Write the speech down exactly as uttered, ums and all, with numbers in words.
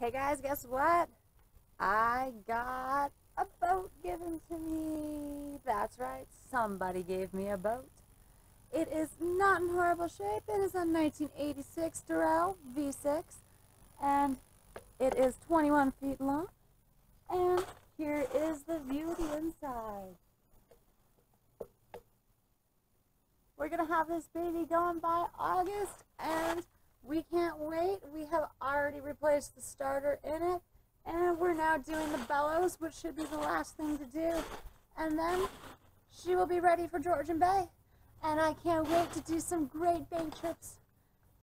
Hey guys, guess what? I got a boat given to me. That's right, somebody gave me a boat. It is not in horrible shape. It is a nineteen eighty-six Durrell V six, and it is twenty-one feet long. And here is the view of the inside. We're gonna have this baby going by August, and we can't wait. We have already replaced the starter in it, and we're now doing the bellows, which should be the last thing to do. And then she will be ready for Georgian Bay. And I can't wait to do some great bay trips